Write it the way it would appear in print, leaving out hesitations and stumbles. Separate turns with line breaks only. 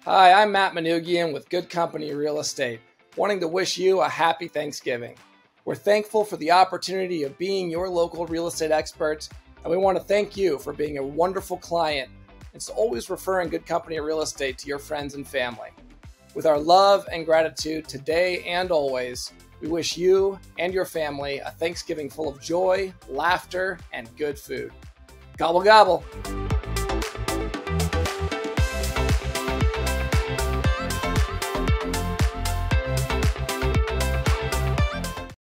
Hi, I'm Matt Manugian with Good Company Real Estate, wanting to wish you a happy Thanksgiving. We're thankful for the opportunity of being your local real estate expert, and we want to thank you for being a wonderful client and always referring Good Company Real Estate to your friends and family. With our love and gratitude today and always, we wish you and your family a Thanksgiving full of joy, laughter, and good food. Gobble, gobble.